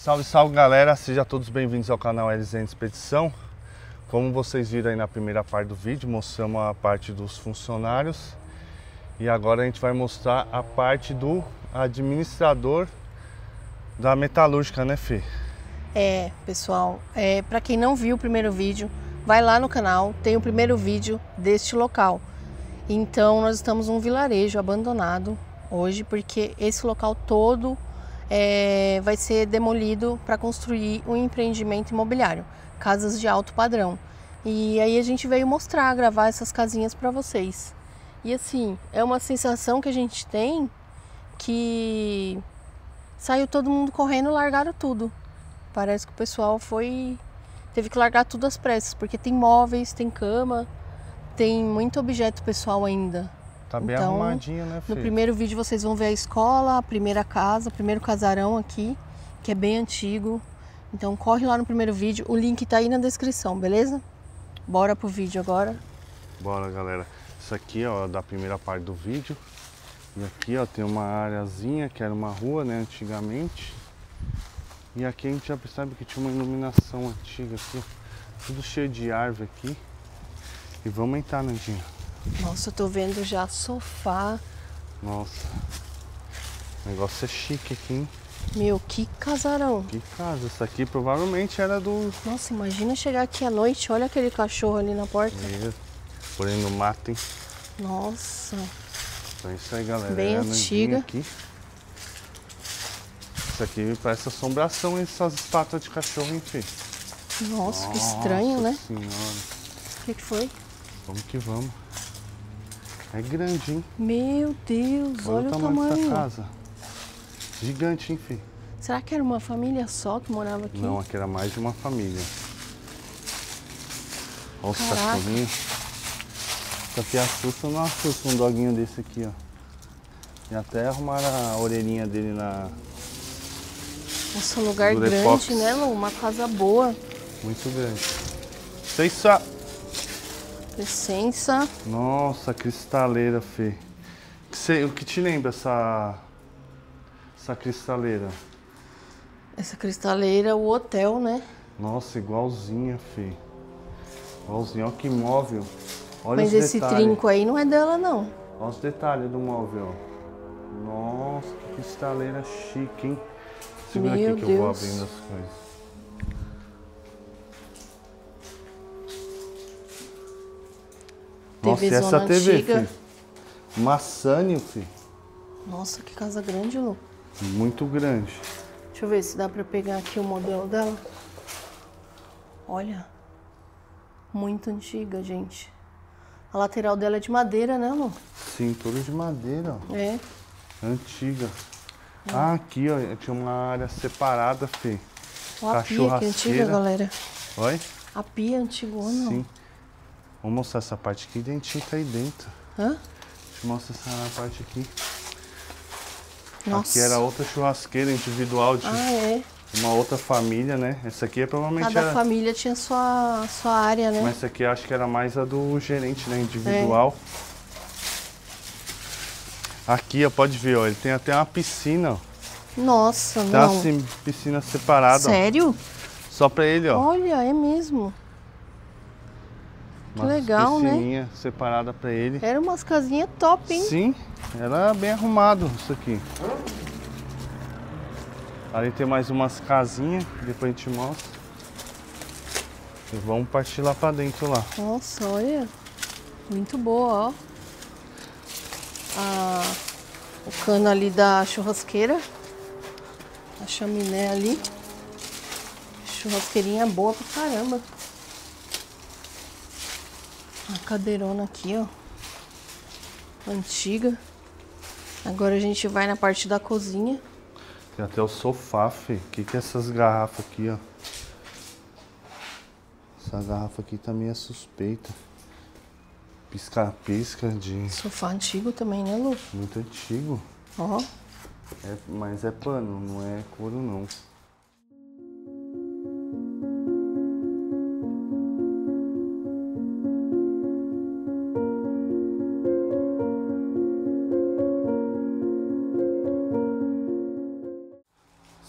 Salve, salve galera, sejam todos bem-vindos ao canal LZN Expedição. Como vocês viram aí na primeira parte do vídeo, mostramos a parte dos funcionários. E agora a gente vai mostrar a parte do administrador da metalúrgica, né, Fê? Pessoal, para quem não viu o primeiro vídeo, vai lá no canal, tem o primeiro vídeo deste local. Então nós estamos num vilarejo abandonado hoje, porque esse local todo vai ser demolido para construir um empreendimento imobiliário, casas de alto padrão. E aí a gente veio mostrar, gravar essas casinhas para vocês. E assim, é uma sensação que a gente tem que saiu todo mundo correndo e largaram tudo. Parece que o pessoal teve que largar tudo às pressas, porque tem móveis, tem cama, tem muito objeto pessoal ainda. Tá bem então, arrumadinho, né, Fê? No primeiro vídeo vocês vão ver a escola, a primeira casa, o primeiro casarão aqui, que é bem antigo. Então corre lá no primeiro vídeo, o link tá aí na descrição, beleza? Bora pro vídeo agora. Bora, galera. Isso aqui, ó, da primeira parte do vídeo. E aqui, ó, tem uma areazinha que era uma rua, né, antigamente. E aqui a gente já percebe que tinha uma iluminação antiga aqui, ó. Tudo cheio de árvore aqui. E vamos entrar, Nandinha. Nossa, eu tô vendo já sofá. Nossa. O negócio é chique aqui, hein? Meu, que casarão. Que casa. Isso aqui provavelmente era do... Nossa, imagina chegar aqui à noite, olha aquele cachorro ali na porta. Porém no mato, hein? Nossa. Então é isso aí, galera. Bem antiga. Aqui. Isso aqui parece assombração, essas estátuas de cachorro, hein, Fê? Nossa, que estranho, né? Senhora. O que foi? Vamos que vamos. É grande, hein? Meu Deus, olha o tamanho dessa casa. Gigante, hein, Fê? Será que era uma família só que morava aqui? Não, aqui era mais de uma família. Olha os Caraca. cachorrinhos. Isso aqui assusta, não assusta um doguinho desse aqui, ó. E até arrumaram a orelhinha dele na... Nossa, um lugar Durepox. grande, né, Lu? Uma casa boa. Muito grande. Licença. Licença. Nossa, cristaleira, Fê. O que te lembra essa cristaleira? Essa cristaleira, o hotel, né? Nossa, igualzinha, Fê. Igualzinha, olha que móvel. Olha Mas os esse detalhes. trinco aí não é dela, não. Olha os detalhes do móvel, ó. Nossa, que cristaleira chique, hein? Segura Meu aqui que eu vou Deus. abrindo as coisas. Nossa, e essa TVzona TV, antiga. Fê? Maçânio, Fê. Nossa, que casa grande, Lu. Muito grande. Deixa eu ver se dá pra pegar aqui o modelo dela. Olha. Muito antiga, gente. A lateral dela é de madeira, né, Lu? Sim, tudo de madeira, ó. É. Antiga. Ah, aqui, ó, tinha uma área separada, Fê. Olha a pia que é antiga, galera. Oi? A pia antigona. Sim. Vou mostrar essa parte aqui, dentinho tá aí dentro. Hã? Deixa eu mostrar essa parte aqui. Nossa. Aqui era outra churrasqueira individual de uma outra família, né? Essa aqui provavelmente Cada família tinha sua área, né? Mas essa aqui eu acho que era mais a do gerente, né? Individual. Aqui, ó, pode ver, ó, ele tem até uma piscina, ó. Nossa, Tem não. uma piscina separada, Sério? ó. Só pra ele, ó. Olha, é mesmo. Que legal, né? Piscininha separada pra ele. Era umas casinhas top, hein? Sim, era bem arrumado isso aqui. Ali tem mais umas casinhas, depois a gente mostra. E vamos partir lá pra dentro lá. Nossa, olha. Muito boa, ó. O cano ali da churrasqueira. A chaminé ali. Churrasqueirinha boa pra caramba. A cadeirona aqui, ó. Antiga. Agora a gente vai na parte da cozinha. Tem até o sofá, Fê. O que é essas garrafas aqui, ó? Essa garrafa aqui também é suspeita. Pisca-pisca de... Sofá antigo também, né, Lu? Muito antigo. Ó. Mas é pano, não é couro, não.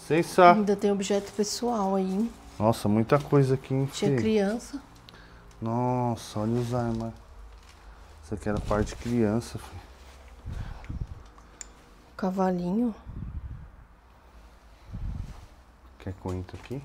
Licença. Ainda tem objeto pessoal aí, hein? Nossa, muita coisa aqui, hein, Tinha filho? criança. Nossa, olha os armários. Isso aqui era parte de criança, filho. Cavalinho. Quer que eu entre aqui?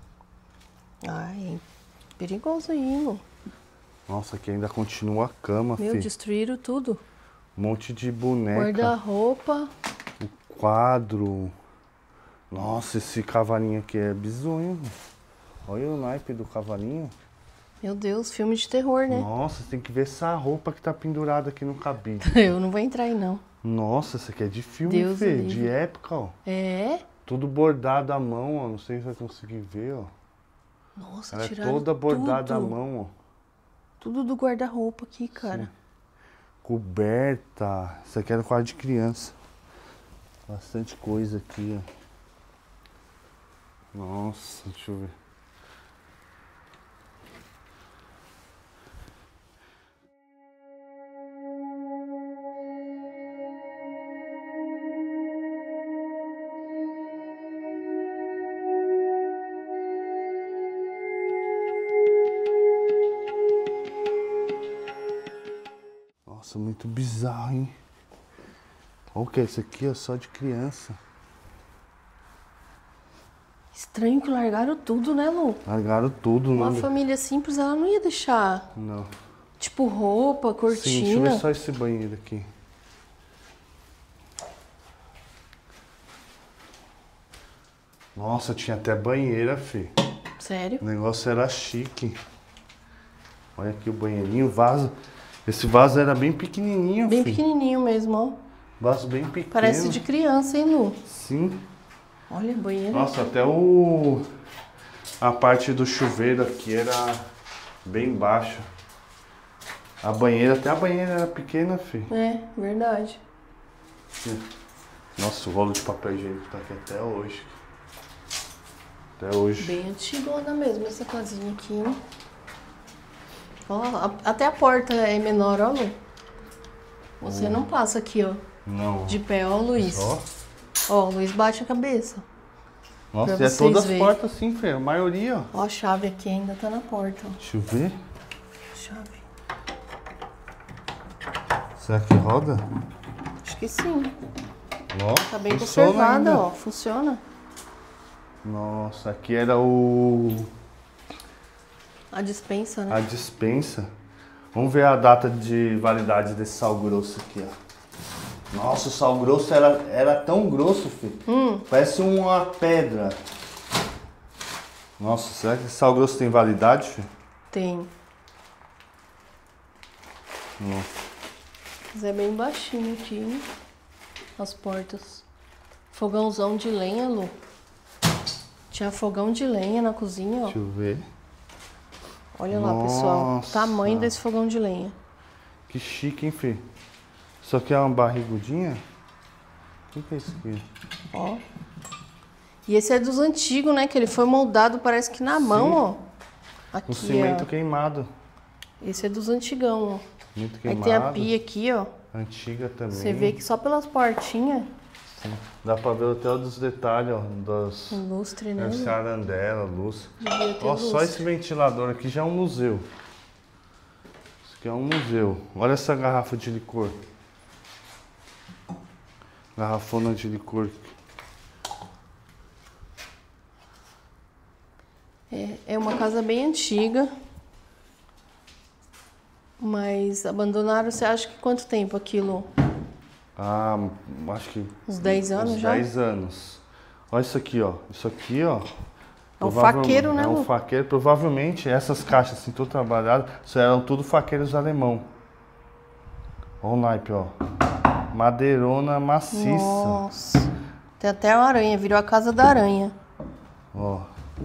Ai, perigoso aí, Lu. Nossa, aqui ainda continua a cama, Meu, filho. destruíram tudo. Um monte de boneca. Guarda-roupa. Quadro. Nossa, esse cavalinho aqui é bizonho. Mano. Olha o naipe do cavalinho. Meu Deus, filme de terror, né? Nossa, tem que ver essa roupa que tá pendurada aqui no cabide. Eu não vou entrar aí, não. Nossa, isso aqui é de filme, Deus Fê, livre. de época, ó. É? Tudo bordado à mão, ó. Não sei se vai conseguir ver, ó. Nossa, Ela é tiraram toda bordada à tudo. mão, ó. Tudo do guarda-roupa aqui, cara. Sim. Coberta. Isso aqui era quadro de criança. Bastante coisa aqui, ó. Nossa, deixa eu ver. Nossa, muito bizarro, hein? Olha o que é isso aqui, ó, só de criança. Estranho que largaram tudo, né, Lu? Largaram tudo, Uma né? família simples, ela não ia deixar, Não. tipo, roupa, Sim, deixa eu cortina. ver só esse banheiro aqui. Nossa, tinha até banheira, fi. Sério? O negócio era chique. Olha aqui o banheirinho, vaso. Esse vaso era bem pequenininho, Bem fi. pequenininho mesmo, ó. Vaso bem pequeno. Parece de criança, hein, Lu? Sim. Olha, banheiro. Nossa, até a parte do chuveiro aqui era bem baixa. A banheira, até a banheira era pequena, fi. É, verdade. Nossa, o rolo de papel higiênico tá aqui até hoje. Até hoje. Bem antigona mesmo essa casinha aqui, hein? Ó, até a porta é menor, ó, Lu. Você não passa aqui, ó. Não. De pé, ó, Luiz. Ó. Ó, o Luiz bate a cabeça. Nossa, Pra e é vocês todas as verem. portas assim, Fê. A maioria, ó. Ó, a chave aqui ainda tá na porta, ó. Deixa eu ver. Chave. Será que roda? Acho que sim. Nossa, Tá bem funciona conservada, ainda. ó. Funciona. Nossa, aqui era o... A dispensa, né? a dispensa. Vamos ver a data de validade desse sal grosso aqui, ó. Nossa, o sal grosso era tão grosso, filho. Parece uma pedra. Nossa, será que esse sal grosso tem validade, filho? Tem. Nossa. Mas é bem baixinho aqui, hein? As portas. Fogãozão de lenha, Lu. Tinha fogão de lenha na cozinha, ó. Deixa eu ver. Olha lá, pessoal. O Nossa. tamanho desse fogão de lenha. Que chique, hein, filho? Isso aqui é uma barrigudinha? O que é isso aqui? Ó. E esse é dos antigos, né? Que ele foi moldado, parece que na mão, ó. Aqui, Um cimento ó. queimado. Esse é dos antigão, ó. Muito Aí queimado. tem a pia aqui, ó. Antiga também. Você vê que só pelas portinhas, Sim. Dá pra ver até os detalhes, ó. Das... um lustre, né? Deve ser arandela, luz. Devia ter Ó, só lustre. esse ventilador aqui já é um museu. Isso aqui é um museu. Olha essa garrafa de licor. Garrafona de licor. É uma casa bem antiga. Mas abandonaram, você acha que quanto tempo aquilo? Ah, acho que... Uns 10 anos uns já? 10 anos. Olha isso aqui, ó. Isso aqui, ó. É um faqueiro, né, É um Lu? faqueiro. Provavelmente essas caixas assim, tudo trabalhado, isso eram tudo faqueiros alemão. Olha o naipe, ó. Madeirona maciça. Nossa. Tem até uma aranha, virou a casa da aranha. Ó.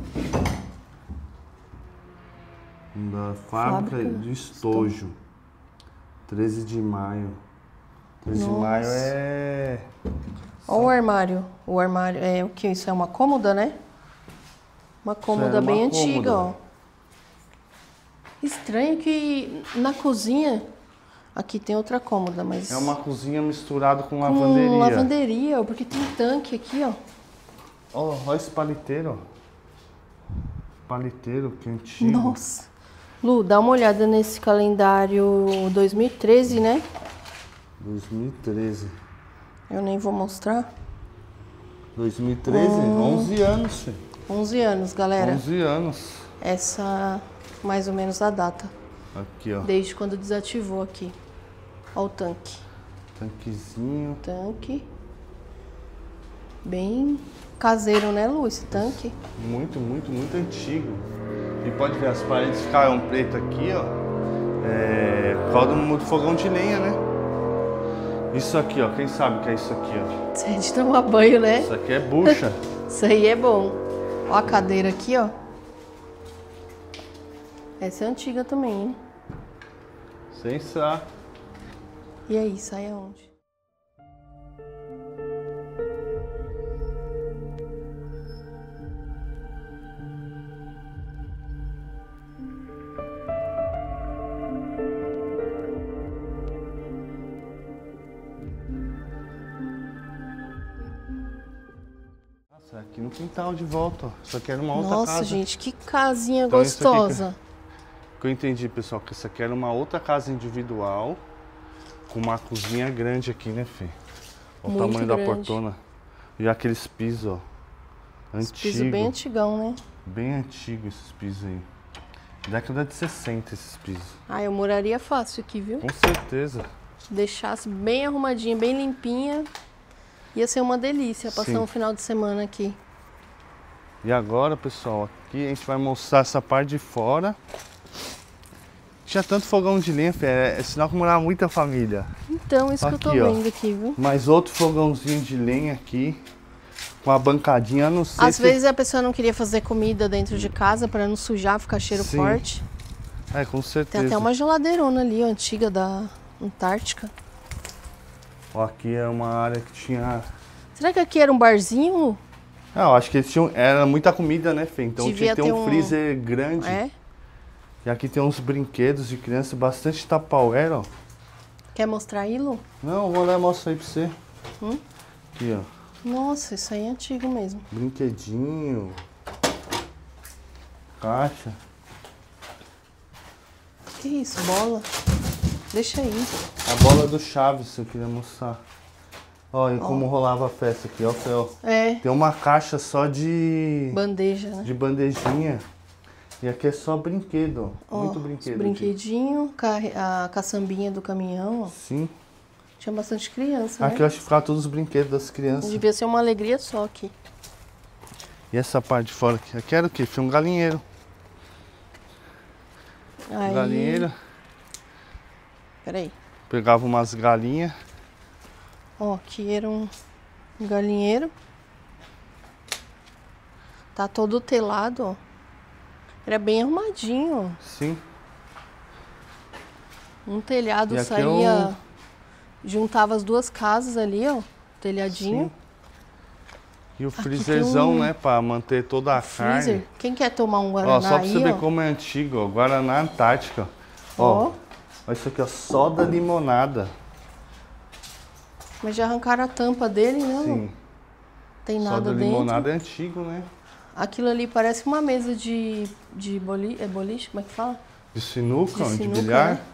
Da fábrica de estojo. 13 de maio. 13 de maio é... Olha o armário. O armário é o que? Isso é uma cômoda, né? Uma cômoda é uma bem antiga, ó. cômoda. Estranho que na cozinha... Aqui tem outra cômoda, mas... É uma cozinha misturada com com lavanderia. lavanderia, ó, porque tem tanque aqui, ó. Ó esse paliteiro, ó. Paliteiro, que antigo. Nossa. Lu, dá uma olhada nesse calendário 2013, né? 2013. Eu nem vou mostrar. 2013? 11 anos, filho. 11 anos, galera. 11 anos. Essa, mais ou menos, a data. Aqui, ó. Desde quando desativou aqui. Ó o tanque. Tanquezinho. Tanque. Bem caseiro, né, Lu, esse tanque? Muito, muito, muito antigo. E pode ver, as paredes ficaram pretas aqui, ó. Por causa do fogão de lenha, né? Isso aqui, ó. Quem sabe o que é isso aqui, ó? Isso é de tomar banho, né? Isso aqui é bucha. Isso aí é bom. Ó a cadeira aqui, ó. Essa é antiga também, hein? Sensacional. E aí, sai aonde? Nossa, aqui no quintal de volta, ó. Isso aqui era uma outra casa. Nossa, gente, que casinha Então, isso aqui gostosa. que eu entendi, pessoal, que isso aqui era uma outra casa individual com uma cozinha grande aqui, né, Fê? Olha o tamanho da portona. E aqueles pisos, ó. Antigo. Piso bem antigão, né? Bem antigo esses pisos aí. Década de 60 esses pisos. Ah, eu moraria fácil aqui, viu? Com certeza. Deixasse bem arrumadinha, bem limpinha. Ia ser uma delícia passar Sim. um final de semana aqui. E agora, pessoal, aqui a gente vai mostrar essa parte de fora. Tinha tanto fogão de lenha, Fê, é sinal que morava muita família. Então, isso que eu tô Aqui, ó. vendo aqui, viu? Mais outro fogãozinho de lenha aqui, com a bancadinha, não sei Às se... vezes a pessoa não queria fazer comida dentro de casa para não sujar, ficar cheiro Sim. forte. É, com certeza. Tem até uma geladeirona ali, ó, antiga da Antártica. Ó, aqui é uma área que tinha... Será que aqui era um barzinho? Ah, eu acho que eles tinham... Era muita comida, né, Fê? Então Devia tinha que ter ter um freezer grande. É? E aqui tem uns brinquedos de criança, bastante Tupperware, ó. Quer mostrar aí, Lu? Não, vou lá e mostro aí pra você. Aqui, ó. Nossa, isso aí é antigo mesmo. Brinquedinho. Caixa. Que isso, bola? Deixa aí. A bola do Chaves, eu queria mostrar. Ó, e como rolava a festa aqui, ó, Fê, ó. É, Tem uma caixa só de bandeja, né? bandejinha. E aqui é só brinquedo, ó. Ó, Muito os brinquedo. brinquedinho, a caçambinha do caminhão, ó. Sim. Tinha bastante criança, Aqui né? eu acho que ficava todos os brinquedos das crianças. Devia ser uma alegria só aqui. E essa parte de fora aqui? Aqui era o quê? Foi um galinheiro. Aí, Galinheiro. peraí. Pegava umas galinhas. Ó, aqui era um galinheiro. Tá todo telado, ó. Era bem arrumadinho, ó. Sim. Um telhado E aqui saía... Juntava as duas casas ali, ó. Telhadinho. Sim. E o Aqui freezerzão, tem um né? Pra manter toda a Freezer. carne. Quem quer tomar um Ó, Guaraná só pra aí, você ver ó. como é antigo, ó. Guaraná Antártica. Ó. Olha isso aqui, ó. Soda limonada. Mas já arrancaram a tampa dele, né? Sim. Tem nada Soda dentro. limonada é antigo, né? Aquilo ali parece uma mesa de boliche, como é que fala? De sinuca, De de sinuca, bilhar. né?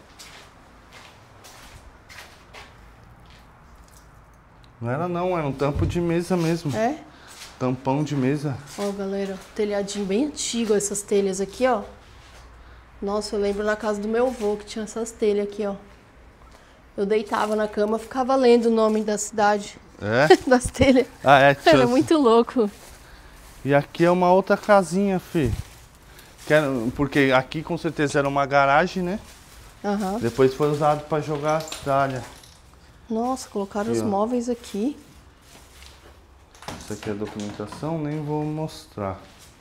Não era não, era um tampo de mesa mesmo. É? Tampão de mesa. Ó, galera, telhadinho bem antigo, essas telhas aqui, ó. Nossa, eu lembro na casa do meu avô que tinha essas telhas aqui, ó. Eu deitava na cama, ficava lendo o nome da cidade, É? das telhas. Ah, é. Era muito louco. E aqui é uma outra casinha, fi. Porque aqui com certeza era uma garagem, né? Aham. Depois foi usado para jogar as tralhas. Nossa, colocaram Aqui, os ó. móveis aqui. Isso aqui é documentação, nem vou mostrar.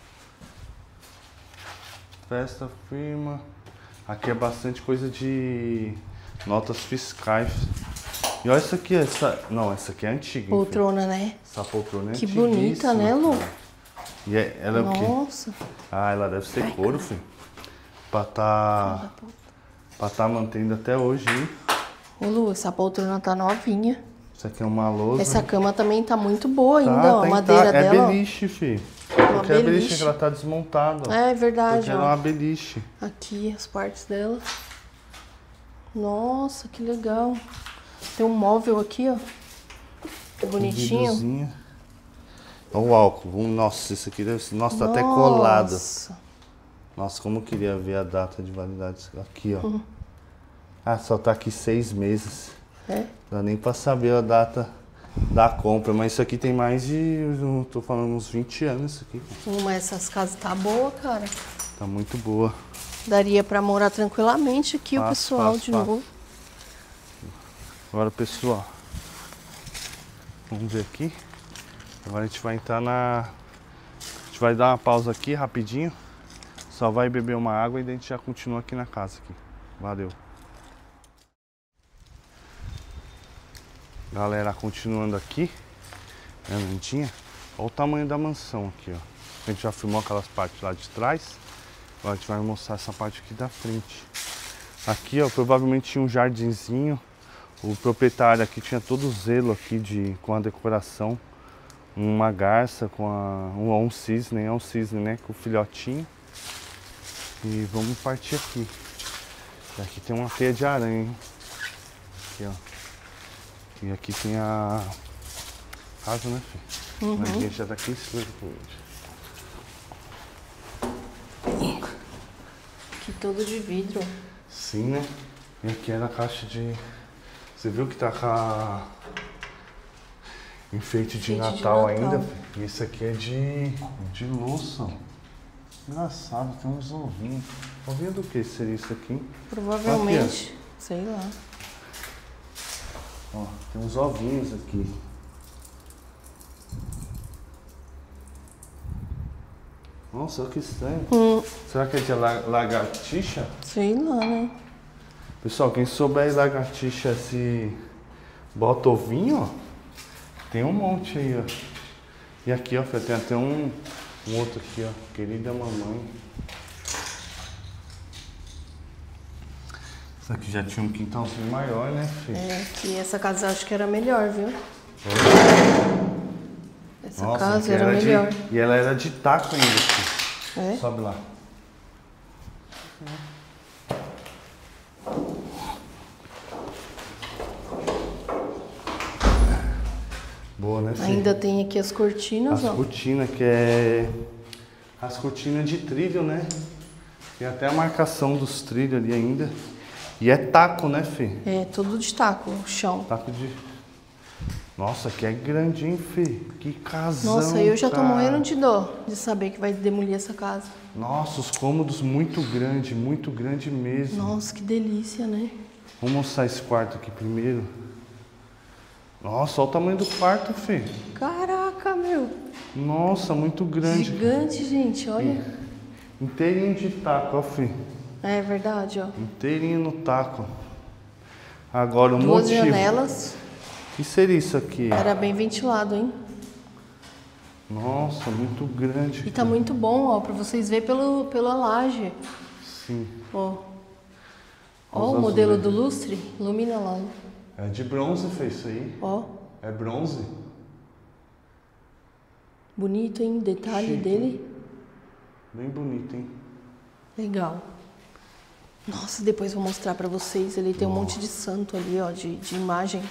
Festa, firma. Aqui é bastante coisa de notas fiscais. E olha isso aqui, não, essa aqui é antiga. Hein, Poltrona, né? essa poltrona é Que bonita, né, Lu? E ela é o quê? Nossa. Ah, ela deve ser couro, filho. Pra tá mantendo até hoje, hein? Ô, Lu, essa poltrona tá novinha. Isso aqui é uma lousa. Essa cama também tá muito boa ainda, Tá, ó. A tá madeira intacta. dela. É beliche, filho. Uma Porque é beliche, beliche. que ela tá desmontada. É verdade, Porque ela é ó. uma beliche. Aqui as partes dela. Nossa, que legal. Tem um móvel aqui, ó. Bonitinho. Vidrozinho. Olha o álcool. Nossa, isso aqui deve ser... Nossa, tá até colada. Nossa, como eu queria ver a data de validade. Aqui, ó. Ah, só tá aqui 6 meses. É? Não dá nem pra saber a data da compra. Mas isso aqui tem mais de... Eu tô falando uns 20 anos isso aqui. Mas essas casas tá boa, cara. Tá muito boa. Daria pra morar tranquilamente aqui o Fácil, pessoal fácil, de fácil. novo. Agora, pessoal, vamos ver aqui. Agora a gente vai entrar na... A gente vai dar uma pausa aqui rapidinho. Só vai beber uma água e daí a gente já continua aqui na casa aqui. Valeu. Galera, continuando aqui, né, Nandinha? Olha o tamanho da mansão aqui, ó. A gente já filmou aquelas partes lá de trás. Agora a gente vai mostrar essa parte aqui da frente. Aqui, ó, provavelmente tinha um jardinzinho. O proprietário aqui tinha todo o zelo aqui com a decoração. Uma garça com um cisne, né? Com o filhotinho. E vamos partir aqui. E aqui tem uma teia de aranha, hein? Aqui, ó. E aqui tem a casa, né, filho? Mas a gente já tá aqui em cima do vídeo. Aqui todo de vidro. Sim, né? E aqui é na caixa de... Você viu que tá com a... enfeite de Natal ainda, filho? E isso aqui é de louça. Engraçado, tem uns ovinhos. Ovinho do que seria isso aqui? Provavelmente, aqui, sei lá. Ó, tem uns ovinhos aqui. Nossa, que estranho. Será que é de lagartixa? Sei lá, né? Pessoal, quem souber lagartixa se bota ovinho, ó, tem um monte aí, ó. E aqui, ó, tem até um outro aqui, ó. Querida mamãe. Isso aqui já tinha um quintalzinho maior, né, filho? É, que essa casa eu acho que era melhor, viu? Essa Nossa, casa era melhor. E ela era de taco ainda, filho. É? Sobe lá. Boa, né, filho? Ainda tem aqui as cortinas, As ó. cortinas, que é... As cortinas de trilho, né? Tem até a marcação dos trilhos ali ainda. E é taco, né, Fê? É, tudo de taco, o chão. Taco de... Nossa, aqui é grande, hein, Fê? Que casão, Nossa, eu já tô cara. morrendo de dó de saber que vai demolir essa casa. Nossa, os cômodos muito grande mesmo. Nossa, que delícia, né? Vamos mostrar esse quarto aqui primeiro. Nossa, olha o tamanho do quarto, Fê. Caraca, meu. Nossa, muito grande. Gigante, gente, olha. Inteirinho de taco, ó, Fê. É verdade, ó. Inteirinho no taco. Agora o Duas motivo. janelas. O que seria isso aqui? Era bem ventilado, hein? Nossa, muito grande. E tá muito bom, ó, pra vocês verem pela laje. Sim. Ó. Ó Os o modelo azulejos. do lustre. Ilumina lá. É de bronze, fez isso aí. Ó. É bronze. Bonito, hein? Detalhe Chique. dele. Bem bonito, hein? Legal. Nossa, depois vou mostrar pra vocês. Ele tem um monte de santo ali, ó, de imagem.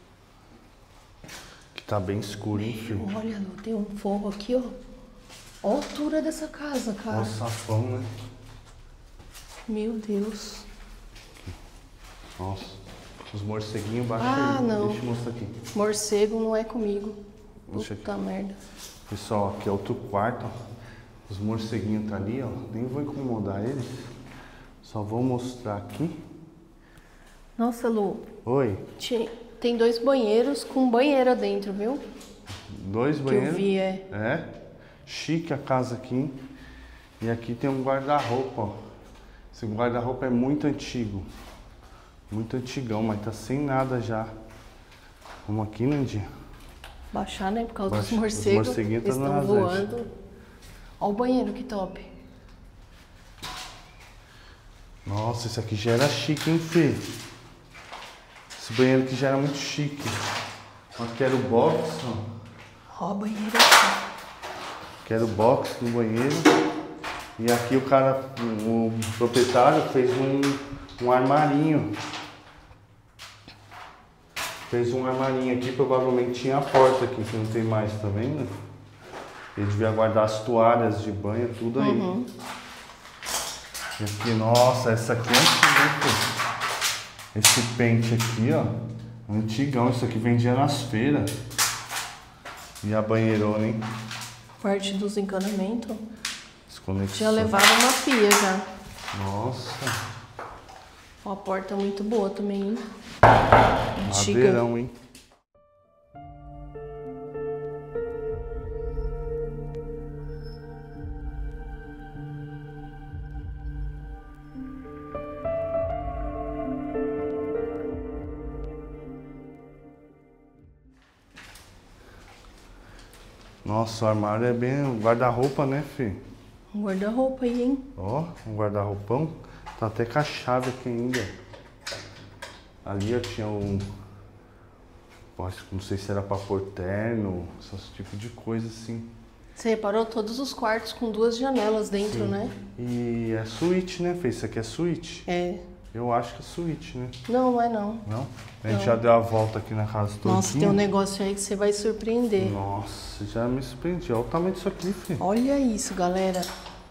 Que tá bem escuro, hein, filho? Olha, Lu, tem um forro aqui, ó. Olha a altura dessa casa, cara. Nossa, safão, né? Meu Deus. Nossa. Os morceguinhos baixo Ah, aí. não. Deixa eu mostrar aqui. Morcego não é comigo. Deixa Puta merda. Pessoal, aqui é outro quarto, ó. Os morceguinhos tá ali, ó. Nem vou incomodar eles. Só vou mostrar aqui. Nossa, Lu. Oi. Tem 2 banheiros com banheira dentro, viu? 2 Que banheiros. eu vi, é. É. Chique a casa aqui, hein? E aqui tem um guarda-roupa, ó. Esse guarda-roupa é muito antigo. Muito antigão, mas tá sem nada já. Vamos aqui, Nandinha? Baixar, né? Por causa dos Baixa. Os morcegos. morceguinhos Eles tá estão na voando. Olha o banheiro, que top. Nossa, esse aqui já era chique, hein, Fê? Esse banheiro aqui já era muito chique. Aqui era o box, ó. Ó, banheiro aqui. Aqui era o box do banheiro. E aqui o cara, o proprietário fez um armarinho. Fez um armarinho aqui, provavelmente tinha a porta aqui, que não tem mais, tá vendo? Ele devia guardar as toalhas de banho, tudo aí. E aqui, nossa, essa aqui é antiga. Esse pente aqui, ó, antigão, isso aqui vendia nas feiras. E a banheirona, hein? Parte dos encanamentos. Desconexão. Tinha levado uma pia já. Nossa. Uma porta muito boa também, hein? Antiga. Madeirão, hein? Nossa, o armário é bem um guarda-roupa, né, fi? Um guarda-roupa aí, hein? Ó, um guarda-roupão. Tá até com a chave aqui ainda. Ali eu tinha um... Não sei se era pra pôr terno, esse tipo de coisa assim. Você reparou todos os quartos com 2 janelas dentro, né? E é suíte, né, Fê? Isso aqui é suíte? É. Eu acho que é suíte, né? Não, não é não. Não? A gente já deu a volta aqui na casa toda. Nossa, tem um negócio aí que você vai surpreender. Nossa, já me surpreendi. Olha o tamanho disso aqui, Fê. Olha isso, galera.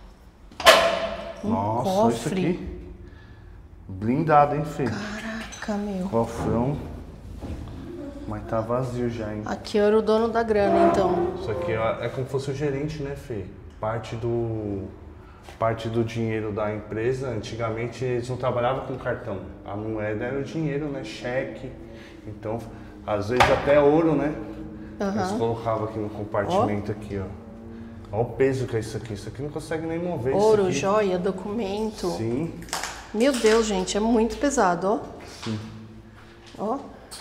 Nossa, cofre. Isso aqui. Blindado, hein, Fê? Caraca, meu. Cofrão. Mas tá vazio já, hein? Aqui era o dono da grana, então. Isso aqui é como se fosse o gerente, né, Fê? Parte do dinheiro da empresa, antigamente eles não trabalhavam com cartão. A moeda era o dinheiro, né? Cheque. Então, às vezes até ouro, né? Eles colocavam aqui no compartimento aqui, ó. Olha o peso que é isso aqui. Isso aqui não consegue nem mover. Ouro, isso aqui. joia, documento. Sim. Meu Deus, gente, é muito pesado, ó. Sim. Ó.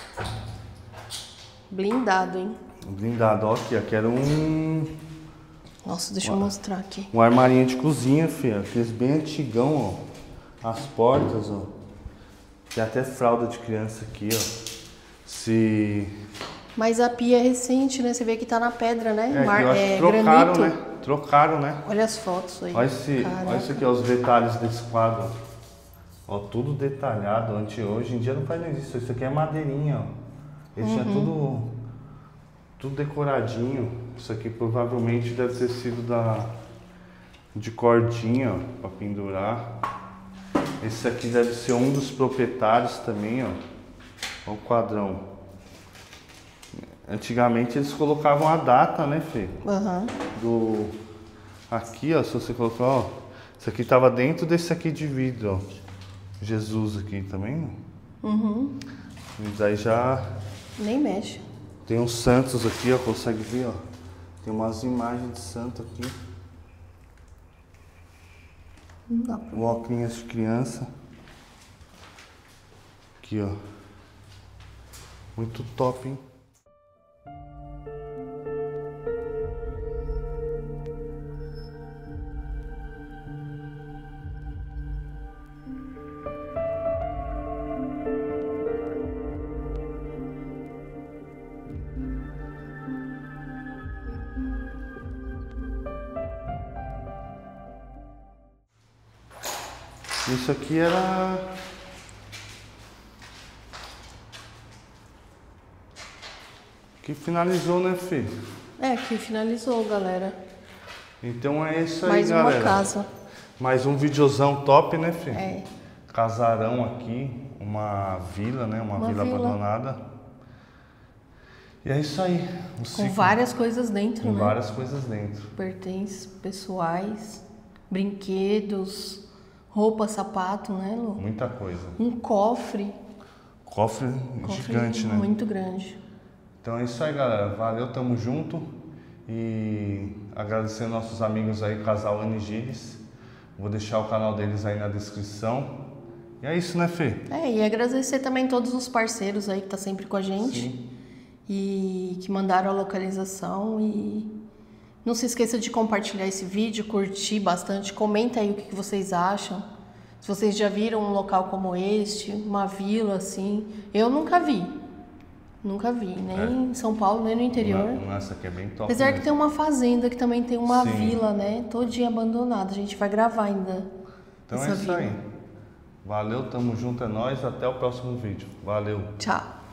Blindado, hein? Blindado, ó, aqui era um... Nossa, deixa eu mostrar aqui. Um armarinho de cozinha, filho. Aqueles bem antigão, ó. As portas, ó. Tem até fralda de criança aqui, ó. Mas a pia é recente, né? Você vê que tá na pedra, né? Eu acho que trocaram, granito. né? Trocaram, né? Olha as fotos aí. Olha isso aqui, ó, os detalhes desse quadro. Ó, tudo detalhado. Hoje em dia não faz mais isso. Isso aqui é madeirinha, ó. Esse tinha tudo decoradinho. Isso aqui provavelmente deve ter sido de cordinha, ó, pra pendurar. Esse aqui deve ser um dos proprietários também, ó. Olha o quadrão. Antigamente eles colocavam a data, né, Fê? Aqui, ó, se você colocar, ó. Isso aqui tava dentro desse aqui de vidro, ó. Jesus aqui também, Isso aí já... Nem mexe. Tem uns santos aqui, ó, consegue ver, ó. Tem umas imagens de santo aqui. Não dá pra ver. O óculos de criança. Aqui, ó. Muito top, hein? Isso aqui era... Que finalizou, né, Fê? É, que finalizou, galera. Então é isso aí, Mais galera. uma casa. Mais um videozão top, né, Fê? É. Casarão aqui, uma vila, né? Uma vila abandonada. E é isso aí. Com várias coisas dentro, Com né? várias coisas dentro. Pertences pessoais, brinquedos, roupa, sapato, né, Lu? Muita coisa. Um cofre. Cofre gigante, né? Muito grande. Então é isso aí, galera. Valeu, tamo junto. E agradecer nossos amigos aí, Casal Anne Gilles. Vou deixar o canal deles aí na descrição. E é isso, né, Fê? É, e agradecer também todos os parceiros aí que tá sempre com a gente. Sim. E que mandaram a localização. E não se esqueça de compartilhar esse vídeo, curtir bastante. Comenta aí o que vocês acham. Se vocês já viram um local como este, uma vila assim. Eu nunca vi. Nunca vi, nem em São Paulo, nem no interior. Nossa, aqui é bem top. Apesar que tem uma fazenda que também tem uma Sim. vila, né? Todinha abandonada. A gente vai gravar ainda. Então é isso aí. Valeu, tamo junto, é nóis. Até o próximo vídeo. Valeu. Tchau.